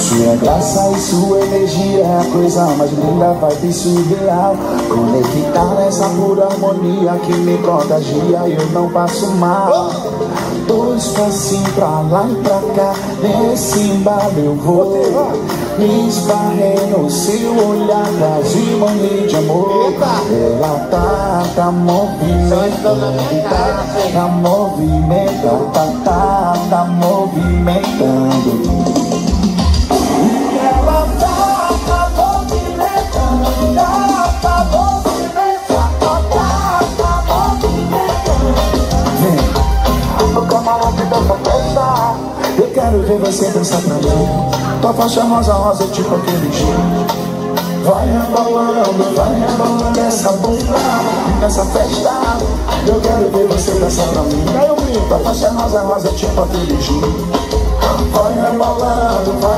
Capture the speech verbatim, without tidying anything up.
Sua graça e sua energia é a coisa mais linda, vai ter surreal. Conectar nessa pura harmonia que me contagia e eu não passo mal. Dois passinhos pra lá e pra cá, nesse embalo eu vou. Me esbarrei no seu olhar, quase morri de amor. Ela tá, tá movimentando, tá, tá movimentando, tá, tá, tá movimentando. Eu quero ver você dançar pra mim. Tua faixa rosa, rosa, tipo aquele jeito. Vai rebolando, vai rebolando essa bunda nessa festa. Eu quero ver você dançar pra mim. Tua faixa rosa, rosa, tipo aquele jeito. Vai rebolando, vai